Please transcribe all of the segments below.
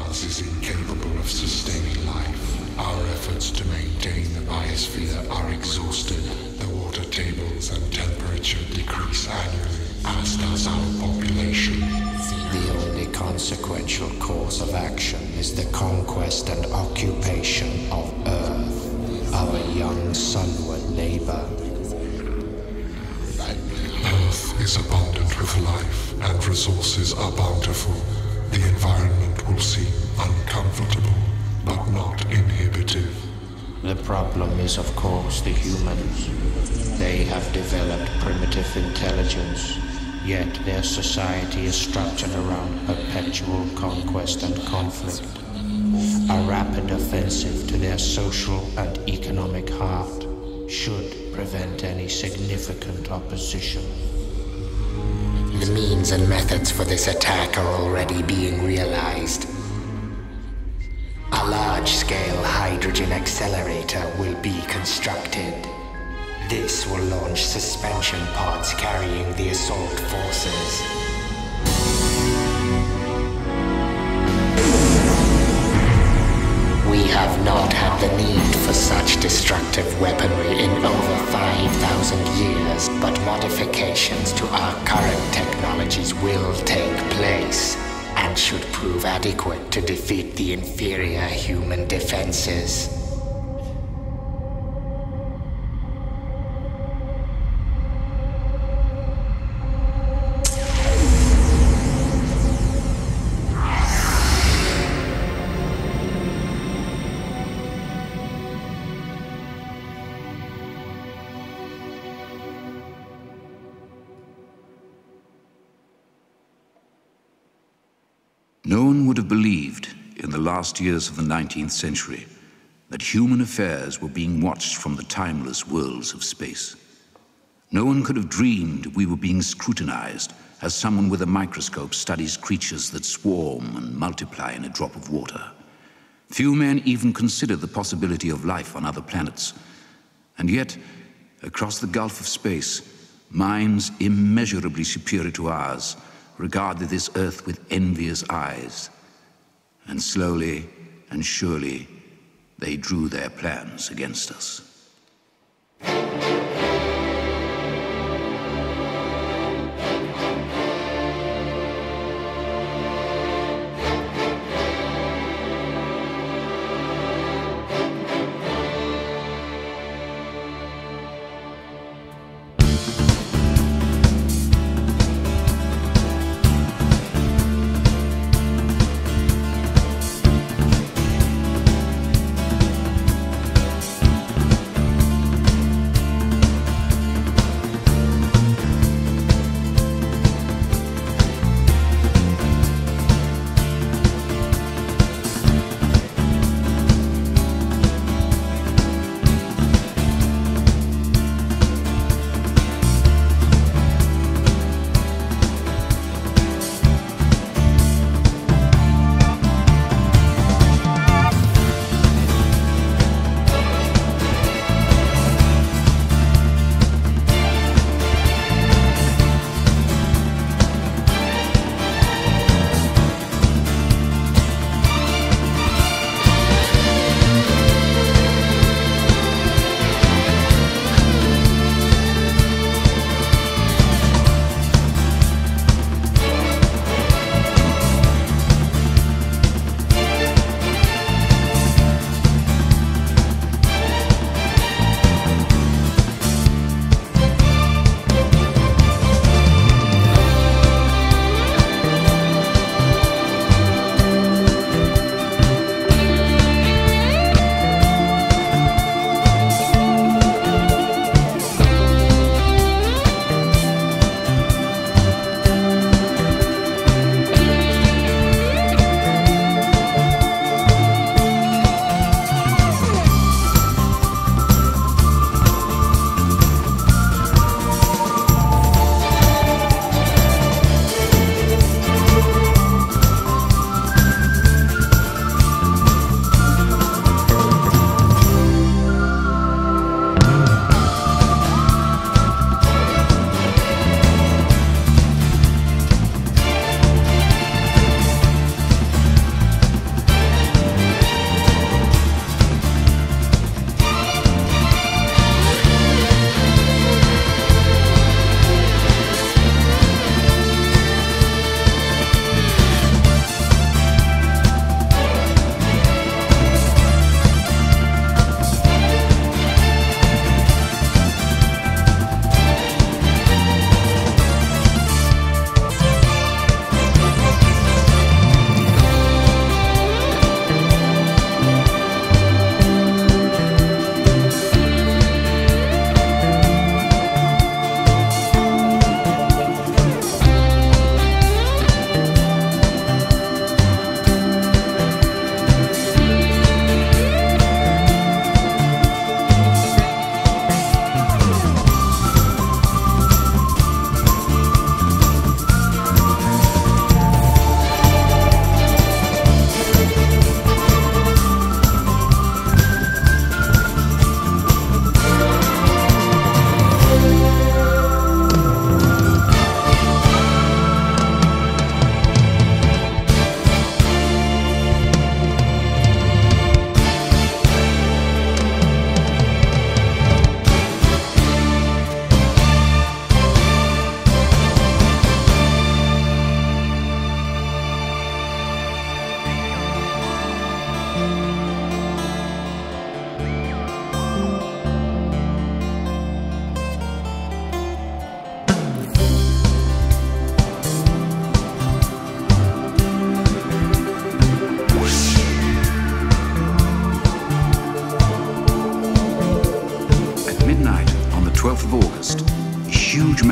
Mars is incapable of sustaining life. Our efforts to maintain the biosphere are exhausted. The water tables and temperature decrease annually, as does our population. The only consequential course of action is the conquest and occupation of Earth. Our young sunward labor. Earth is abundant with life, and resources are bountiful. The environment will seem uncomfortable, but not inhibitive. The problem is, of course, the humans. They have developed primitive intelligence, yet their society is structured around perpetual conquest and conflict. A rapid offensive to their social and economic heart should prevent any significant opposition. The means and methods for this attack are already being realized. A large-scale hydrogen accelerator will be constructed. This will launch suspension pods carrying the assault forces. We have not had the need for such destructive weaponry in over 5,000 years, but modifications to our current technologies will take place and should prove adequate to defeat the inferior human defenses. No one would have believed in the last years of the 19th century that human affairs were being watched from the timeless worlds of space. No one could have dreamed we were being scrutinized as someone with a microscope studies creatures that swarm and multiply in a drop of water. Few men even consider the possibility of life on other planets. And yet, across the gulf of space, minds immeasurably superior to ours regarded this Earth with envious eyes, and slowly and surely they drew their plans against us.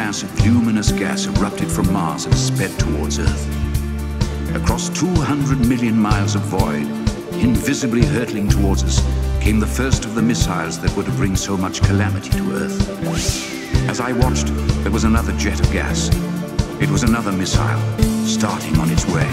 mass of luminous gas erupted from Mars and sped towards Earth. Across 200 million miles of void, invisibly hurtling towards us, came the first of the missiles that were to bring so much calamity to Earth. As I watched, there was another jet of gas. It was another missile, starting on its way.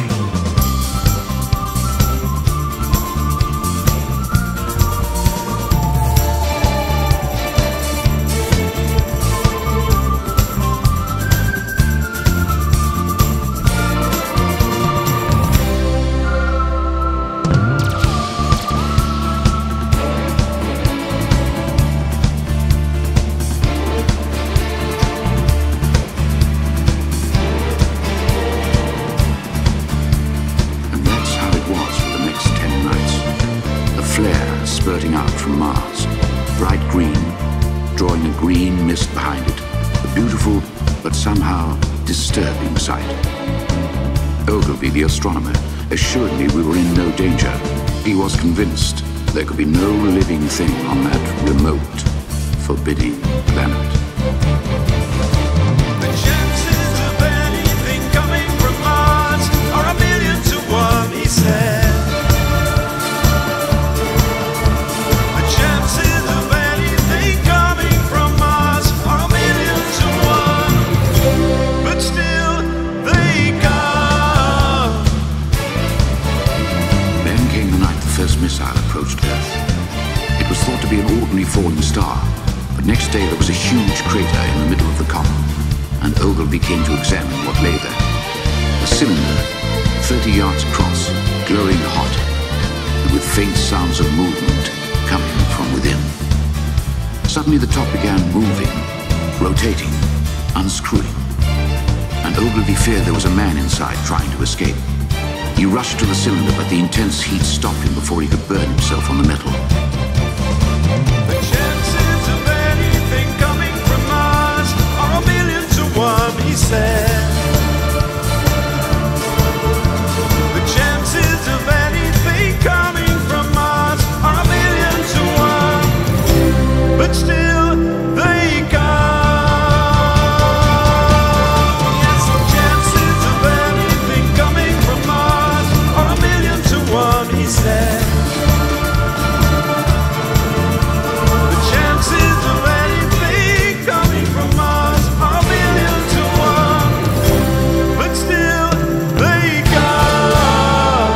Spurting out from Mars, bright green, drawing a green mist behind it, a beautiful but somehow disturbing sight. Ogilvy, the astronomer, assured me we were in no danger. He was convinced there could be no living thing on that remote, forbidding planet. The chances of anything coming from Mars are 1,000,000 to 1, he said. Missile approached Earth. It was thought to be an ordinary falling star, but next day there was a huge crater in the middle of the comet, and Ogilvy came to examine what lay there. A cylinder, 30 yards across, glowing hot, and with faint sounds of movement coming from within. Suddenly the top began moving, rotating, unscrewing, and Ogilvy feared there was a man inside trying to escape. He rushed to the cylinder, but the intense heat stopped him before he could burn himself on the metal. The chances of anything coming from Mars are 1,000,000 to 1, he said. The chances of anything coming from Mars are 1,000,000 to 1, but still they come. Yes, the chances of anything coming from Mars are 1,000,000 to 1, he said. The chances of anything coming from Mars are 1,000,000 to 1, but still they come.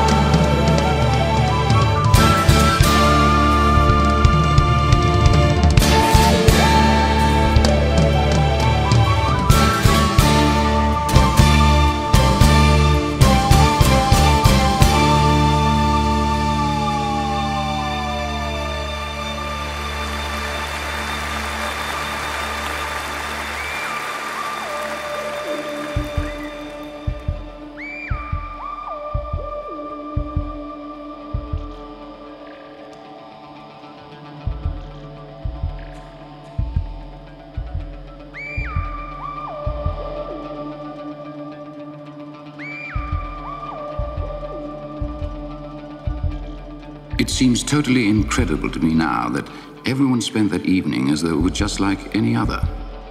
It seems totally incredible to me now that everyone spent that evening as though it was just like any other.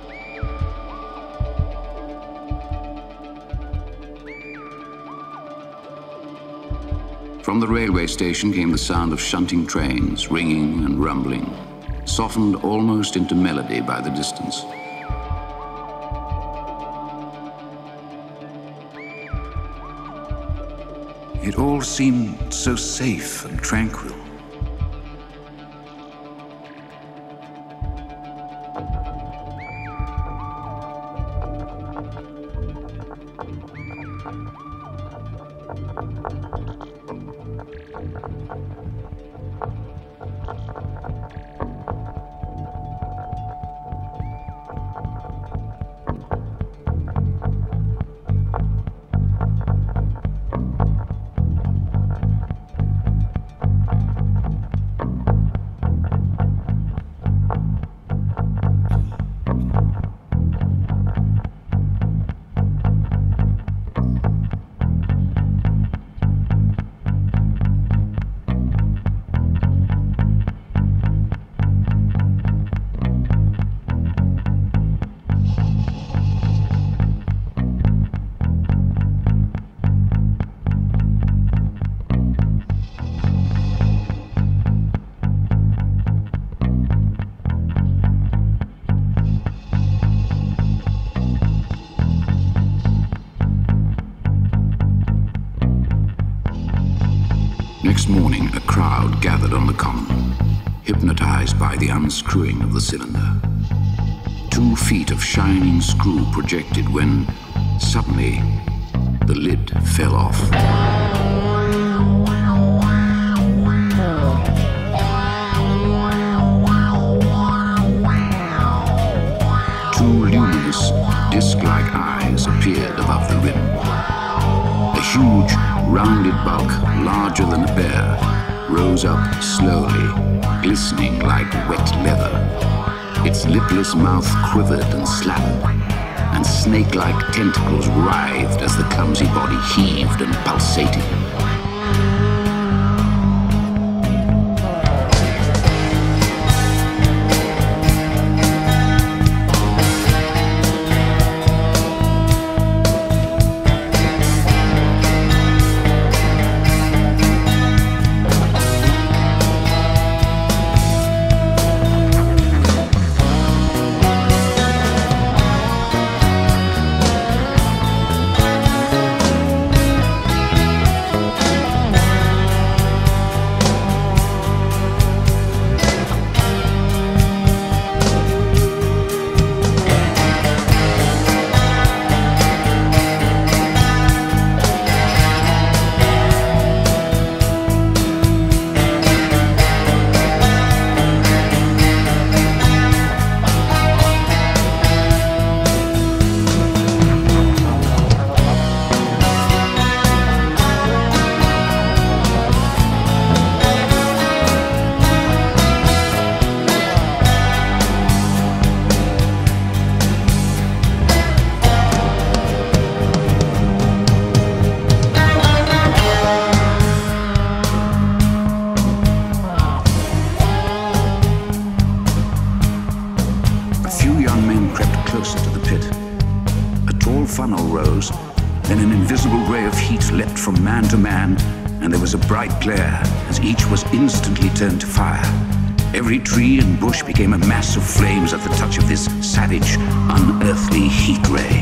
From the railway station came the sound of shunting trains, ringing and rumbling, softened almost into melody by the distance. It all seemed so safe and tranquil. Next morning, a crowd gathered on the common, hypnotized by the unscrewing of the cylinder. 2 feet of shining screw projected when, suddenly, the lid fell off. 2 luminous, disc-like eyes appeared above the rim. A huge, rounded bulk, larger than a bear, rose up slowly, glistening like wet leather. Its lipless mouth quivered and slapped, and snake-like tentacles writhed as the clumsy body heaved and pulsated. Then an invisible ray of heat leapt from man to man, and there was a bright glare as each was instantly turned to fire. Every tree and bush became a mass of flames at the touch of this savage, unearthly heat ray.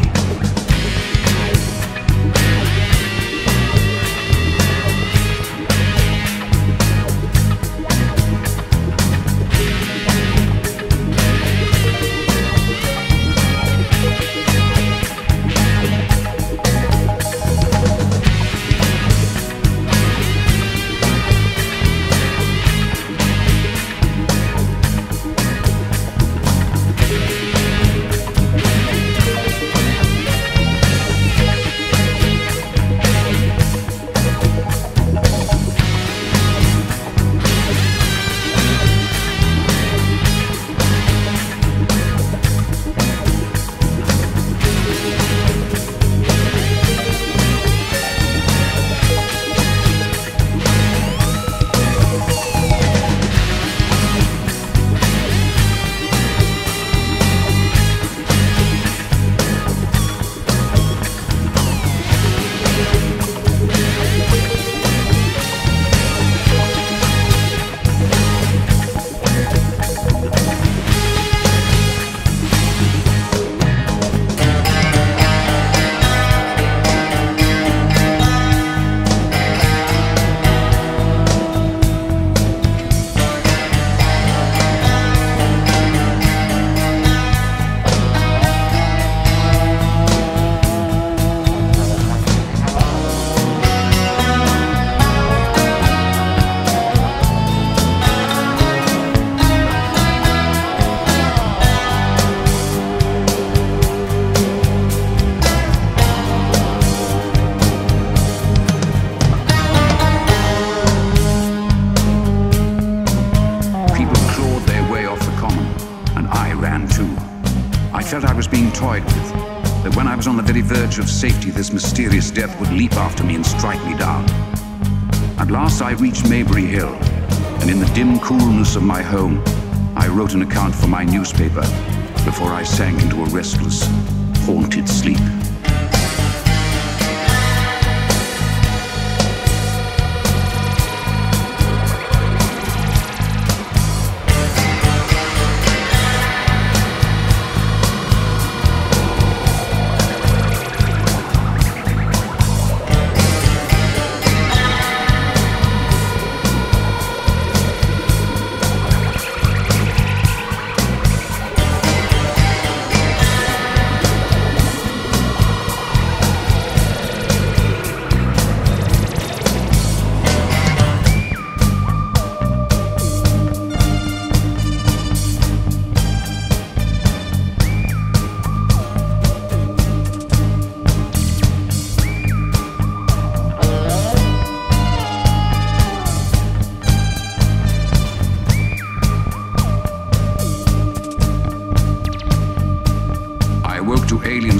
That when I was on the very verge of safety, this mysterious death would leap after me and strike me down. At last I reached Maybury Hill, and in the dim coolness of my home, I wrote an account for my newspaper before I sank into a restless, haunted sleep.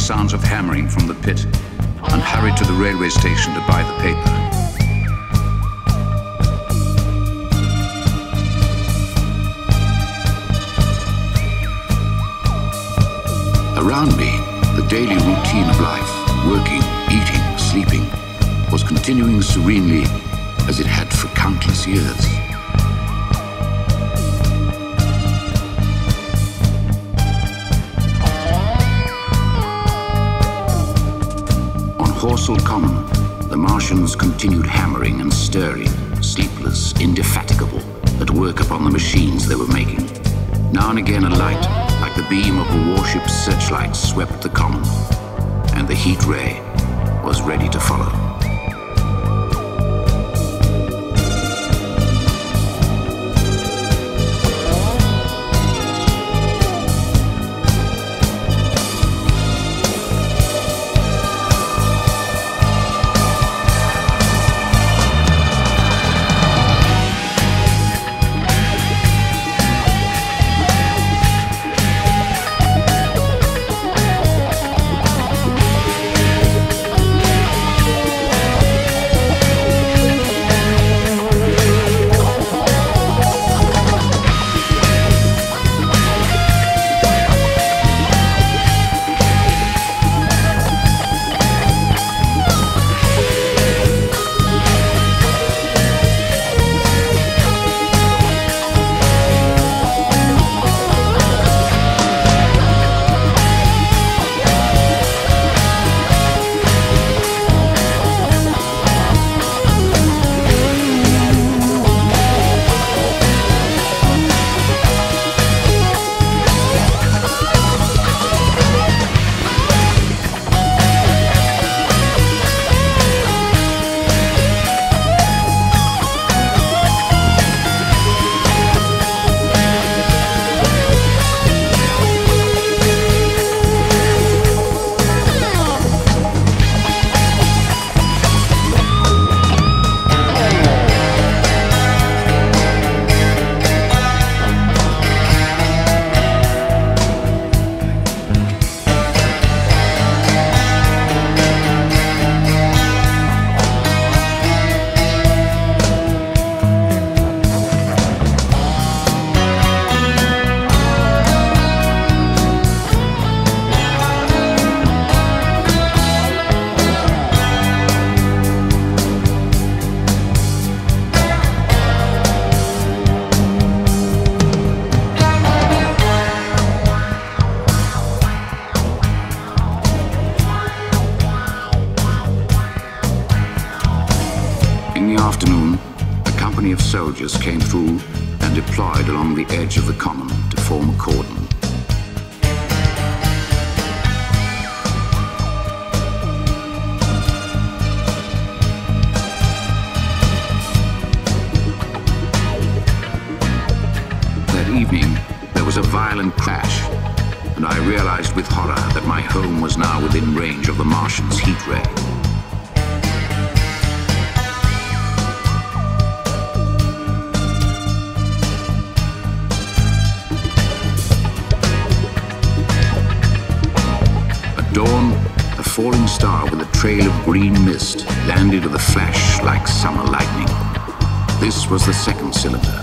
sounds of hammering from the pit and hurried to the railway station to buy the paper. Around me, the daily routine of life, working, eating, sleeping, was continuing serenely as it had for countless years. On Horsell Common, the Martians continued hammering and stirring, sleepless, indefatigable, at work upon the machines they were making. Now and again a light, like the beam of a warship's searchlight, swept the common, and the heat ray was ready to follow. Soldiers came through and deployed along the edge of the common to form a cordon. That evening, there was a violent crash, and I realized with horror that my home was now within range of the Martian's heat ray. Dawn, a falling star with a trail of green mist landed with a flash like summer lightning. This was the second cylinder.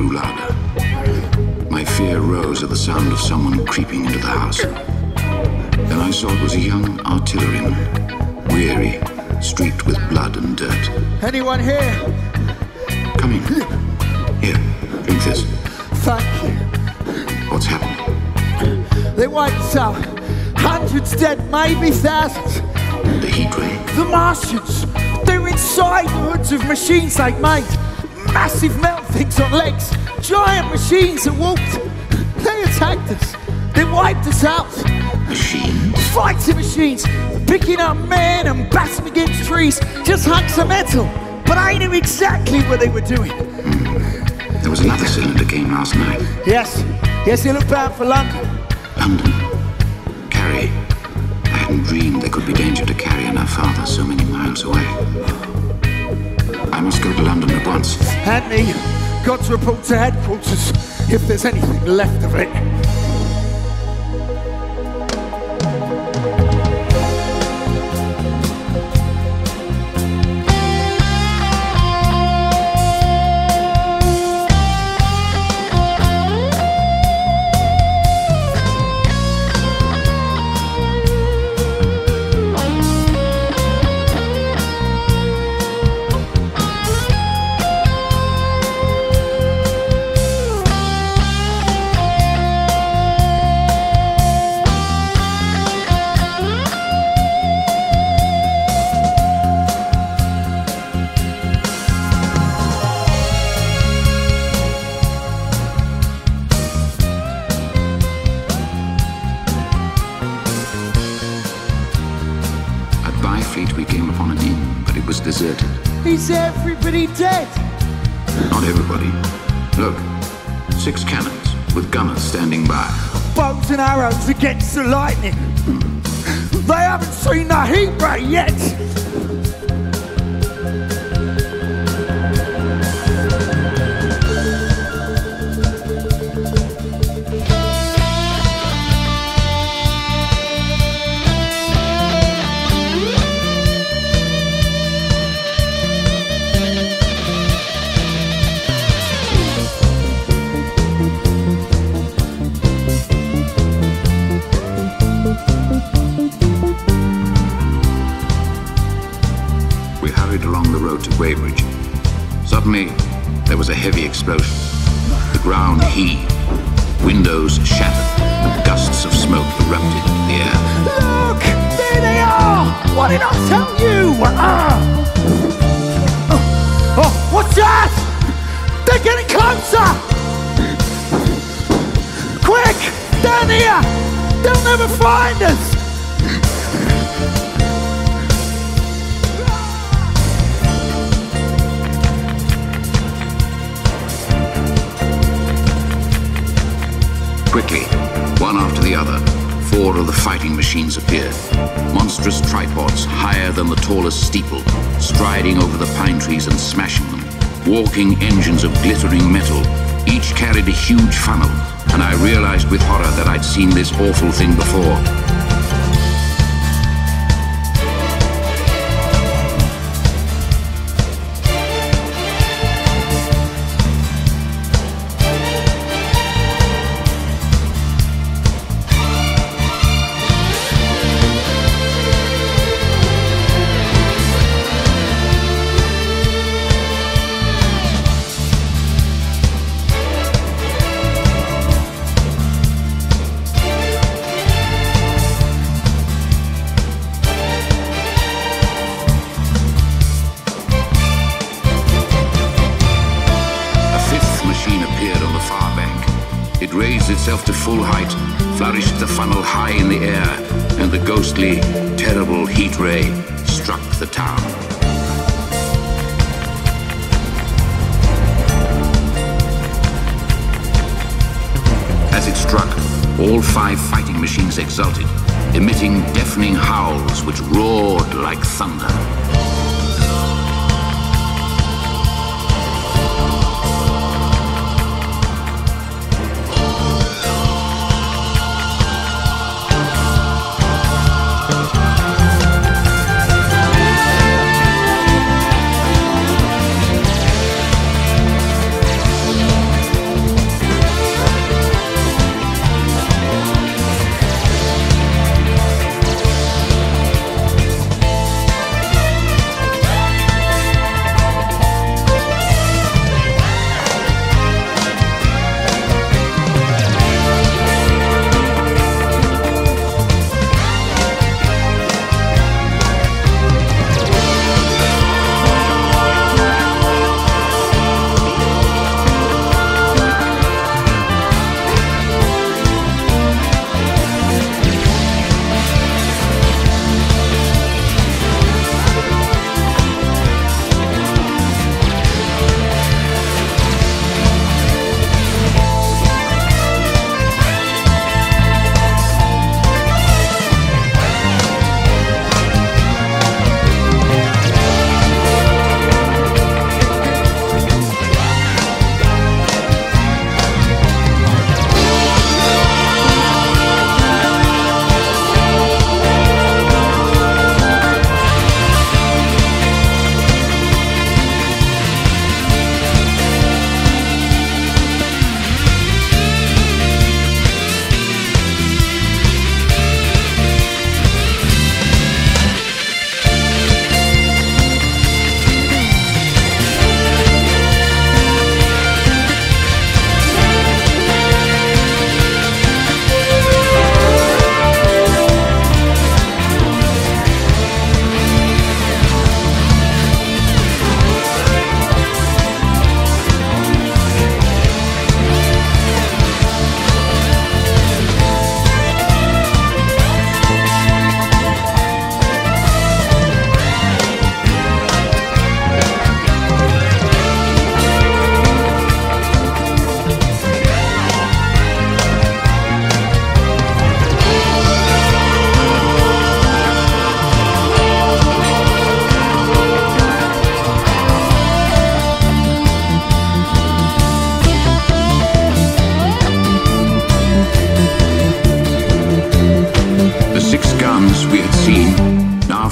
Brulader. My fear rose at the sound of someone creeping into the house. Then I saw it was a young artilleryman, weary, streaked with blood and dirt. Anyone here? Come in. Here, drink this. Thank you. What's happened? They wiped us out. Hundreds dead, maybe thousands. The heat ray. The Martians. They're inside the hoods of machines they've made. Massive metal things on legs. Giant machines that walked. They attacked us. They wiped us out. Machines? Fighting machines. Picking up men and batting against trees. Just hunks of metal. But I knew exactly what they were doing. There was another cylinder came last night. Yes. Yes, they looked bound for London. London? Carrie. I hadn't dreamed there could be danger to Carrie and her father so many miles away. I must go to London at once. And me. Got to report to headquarters if there's anything left of it. Deserted. Is everybody dead? Not everybody. Look, 6 cannons with gunners standing by. Bows and arrows against the lightning. They haven't seen the heat ray yet. Weybridge. Suddenly, there was a heavy explosion. The ground heaved, windows shattered, and gusts of smoke erupted into the air. Look! There they are! What did I tell you? Oh, what's that? They're getting closer! Quick! Down here! They'll never find us! Quickly, one after the other, 4 of the fighting machines appeared. Monstrous tripods higher than the tallest steeple, striding over the pine trees and smashing them. Walking engines of glittering metal, each carried a huge funnel, and I realized with horror that I'd seen this awful thing before. Itself to full height, flourished the funnel high in the air, and the ghostly, terrible heat ray struck the town. As it struck, all 5 fighting machines exulted, emitting deafening howls which roared like thunder.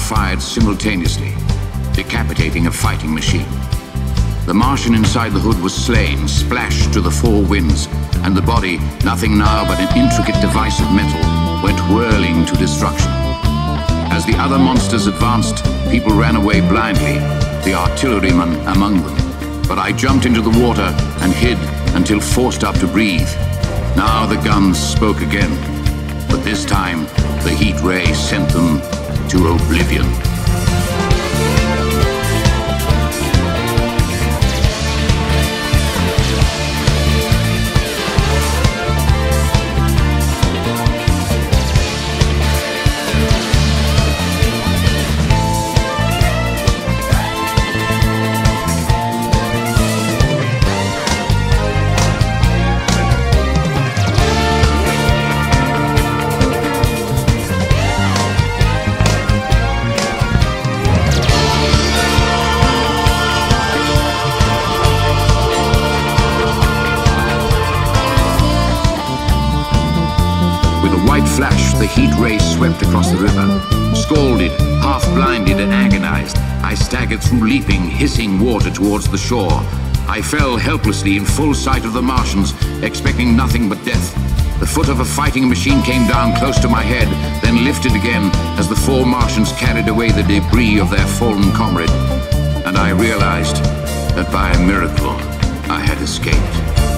fired simultaneously, decapitating a fighting machine. The Martian inside the hood was slain, splashed to the four winds, and the body, nothing now but an intricate device of metal, went whirling to destruction. As the other monsters advanced, people ran away blindly, the artillerymen among them. But I jumped into the water and hid until forced up to breathe. Now the guns spoke again, but this time the heat ray sent them to oblivion. Flash, the heat ray swept across the river. Scalded, half-blinded and agonized, I staggered through leaping, hissing water towards the shore. I fell helplessly in full sight of the Martians, expecting nothing but death. The foot of a fighting machine came down close to my head, then lifted again as the four Martians carried away the debris of their fallen comrade. And I realized that by a miracle, I had escaped.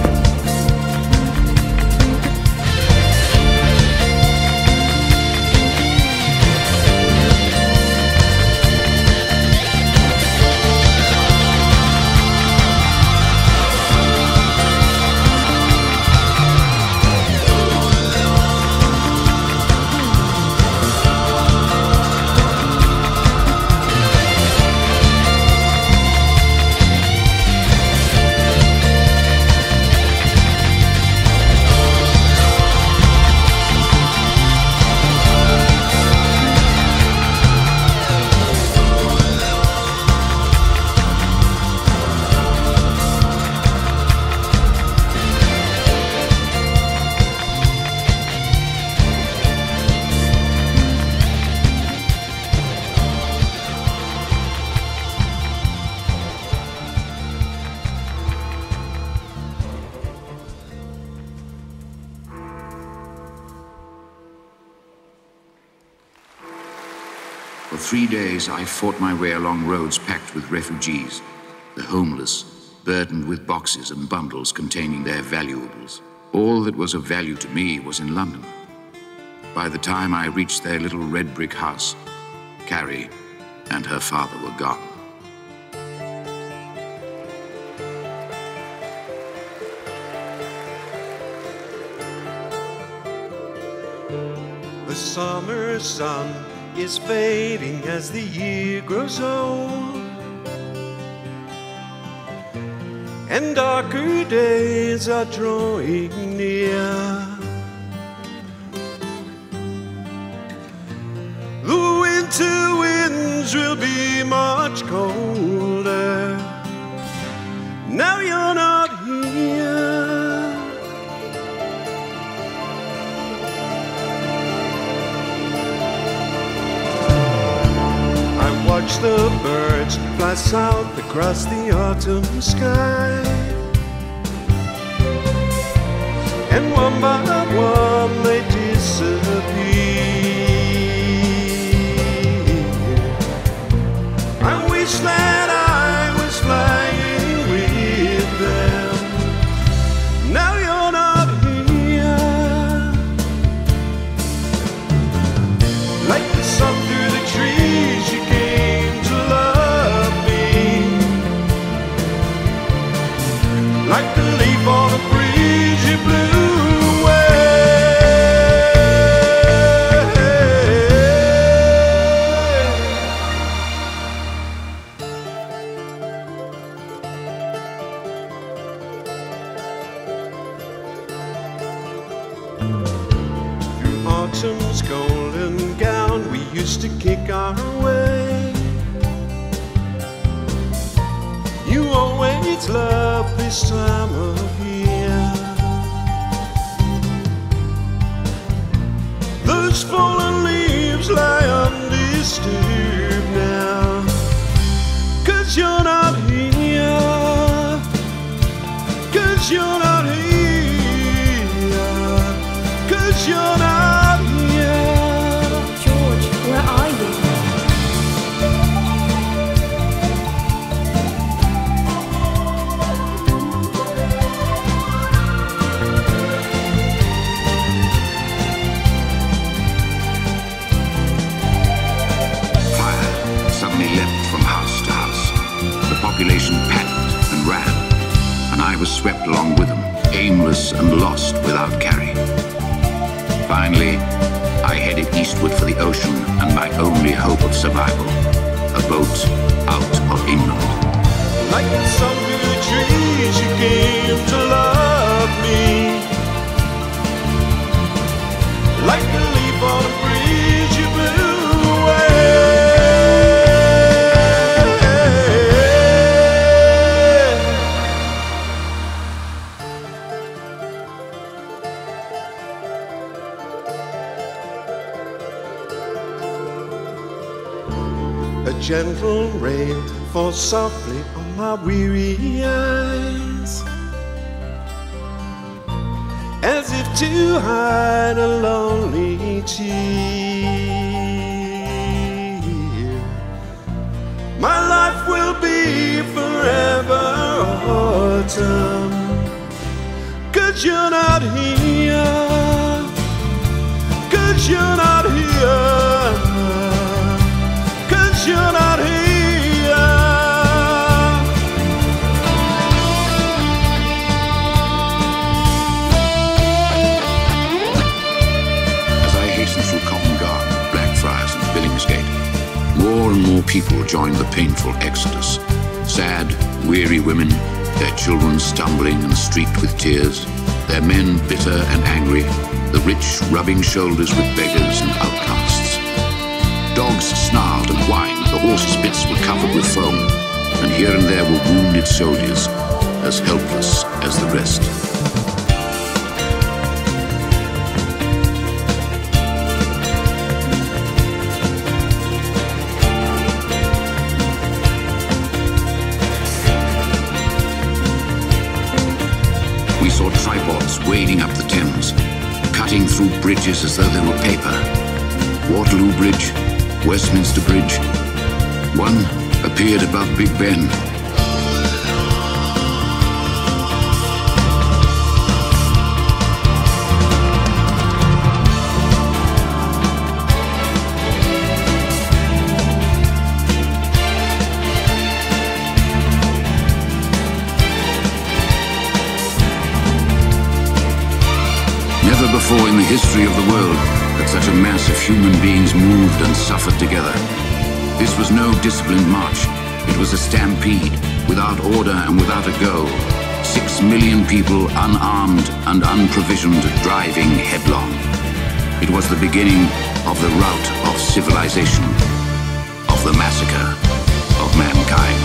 For 3 days, I fought my way along roads packed with refugees, the homeless, burdened with boxes and bundles containing their valuables. All that was of value to me was in London. By the time I reached their little red brick house, Carrie and her father were gone. The summer sun is fading as the year grows old, and darker days are drawing near. The winter winds will be much colder. Now you're not here. Watch the birds fly south across the autumn sky, and one by one they disappear. I wish that I was flying with them. Now you're not here. Like the sun through the trees, you came to love me. Like the leaf on a breeze, you blew away. Through autumn's golden gown, we used to kick our way. You always loved this time of year. Those fallen leaves lie undiscovered. disturbed now, 'cause you're not here, 'cause you're not here, 'cause you're not here. George, where are you? Population panicked and ran, and I was swept along with them, aimless and lost without carry. Finally, I headed eastward for the ocean and my only hope of survival, a boat out of England. Like some good trees, you came to love me. Like a leaf on a breeze, you blew away. A gentle rain falls softly on my weary eyes, as if to hide a lonely tear. My life will be forever autumn, 'cause you're not here, 'cause you're not here, 'cause you're not here. As I hastened through Covent Garden, Blackfriars and Billingsgate, more and more people joined the painful exodus. Sad, weary women, their children stumbling and streaked with tears, their men bitter and angry, the rich rubbing shoulders with beggars and outcasts. Dogs snarled and whined, the horses' bits were covered with foam, and here and there were wounded soldiers, as helpless as the rest. We saw tripods wading up the Thames, cutting through bridges as though they were paper. Waterloo Bridge, Westminster Bridge. One appeared above Big Ben. Never before in the history of the world had such a mass of human beings moved and suffered together. This was no disciplined march. It was a stampede, without order and without a goal. 6 million people, unarmed and unprovisioned, driving headlong. It was the beginning of the rout of civilization, of the massacre of mankind.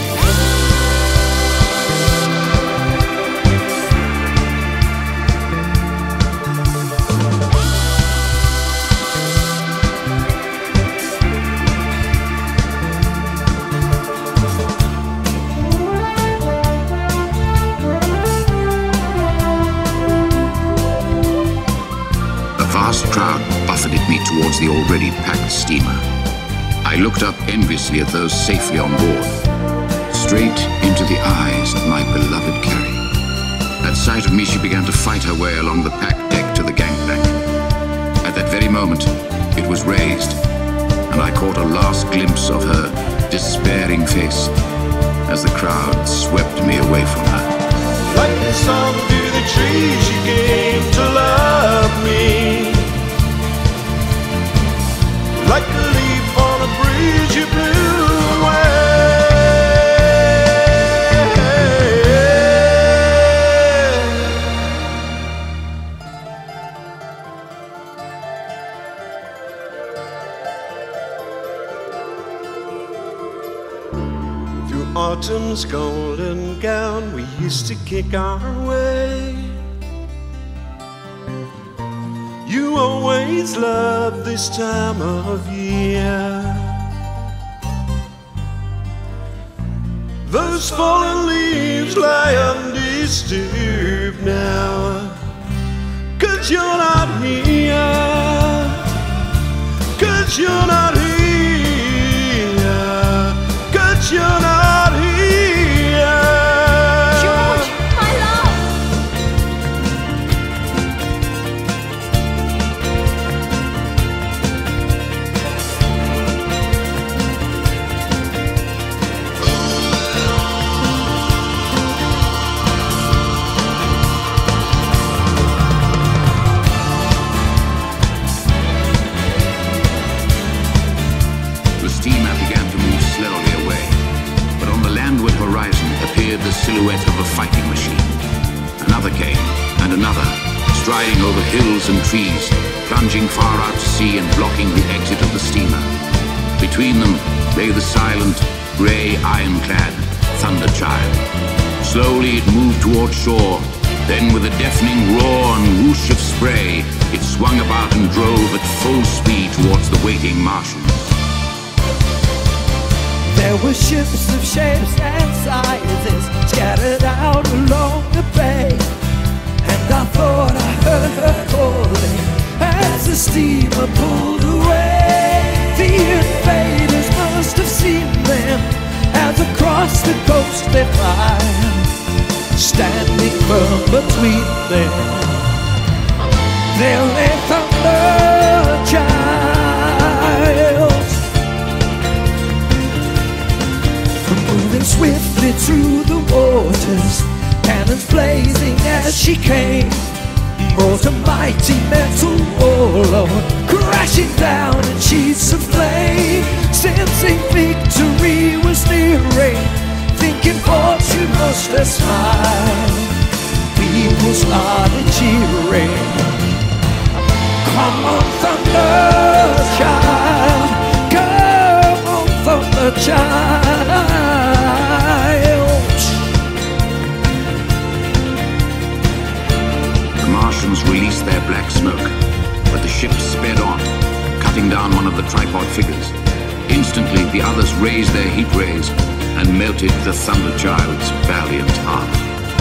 A vast crowd buffeted me towards the already packed steamer. I looked up enviously at those safely on board, straight into the eyes of my beloved Carrie. At sight of me, she began to fight her way along the packed deck to the gangplank. At that very moment, it was raised, and I caught a last glimpse of her despairing face as the crowd swept me away from her. Like the song through the trees, you came to love me. Like a leaf on a breeze, you blew away. Through autumn's golden gown, we used to kick our way. You always loved this time of year. Those fallen leaves lie undisturbed now. 'Cause you're not here. 'Cause you're not here. 'Cause you're not here. George, my love. The steamer began to move slowly away, but on the landward horizon appeared the silhouette of a fighting machine. Another came, and another, striding over hills and trees, plunging far out to sea and blocking the exit of the steamer. Between them lay the silent, grey, ironclad Thunder Child. Slowly it moved toward shore, then with a deafening roar and whoosh of spray, it swung about and drove at full speed towards the waiting Martians. There were ships of shapes and sizes scattered out along the bay, and I thought I heard her calling as the steamer pulled away. The invaders must have seen them as across the coast they fly, standing firm between them. There lay Thunder Child, moving swiftly through the waters, cannons blazing as she came, brought a mighty metal warlord crashing down in sheets of flame. Sensing victory was nearing, thinking fortune must have smiled, people started cheering. Come on, Thunder Child, come on, Thunder Child. The Martians released their black smoke, but the ship sped on, cutting down one of the tripod figures. Instantly, the others raised their heat rays and melted the Thunder Child's valiant heart.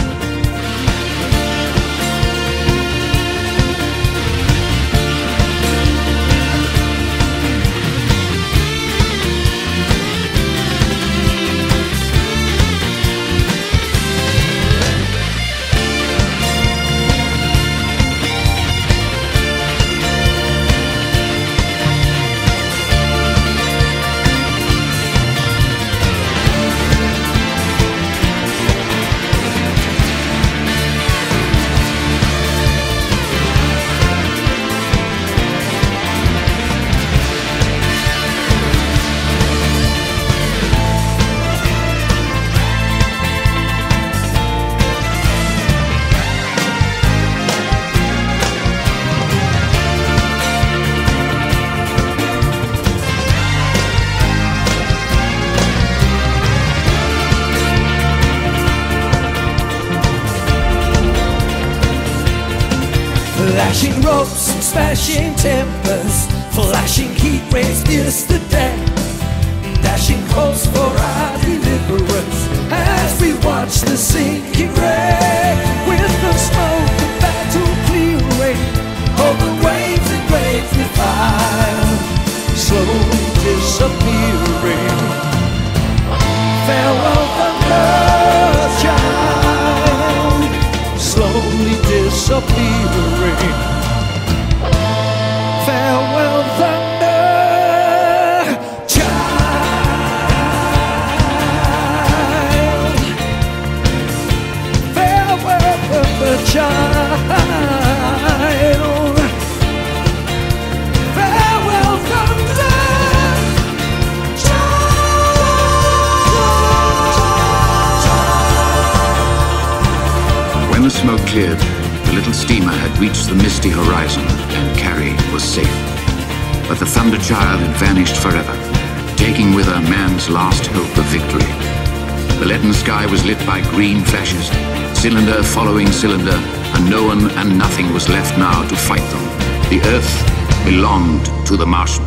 Flashing ropes and smashing timbers, flashing heat rays pierce the deck, dashing hopes for our deliverance as we watch the sinking wreck. With the smoke of battle clearing, over waves and graves we fire, slowly disappearing. Farewell, Thunder Child, slowly disappearing. Farewell, Thunder Child. Farewell, Thunder Child. Farewell, Thunder Child. When the smoke cleared, the little steamer had reached the misty horizon and Carrie was safe. But the Thunder Child had vanished forever, taking with her man's last hope of victory. The leaden sky was lit by green flashes, cylinder following cylinder, and no one and nothing was left now to fight them. The Earth belonged to the Martians.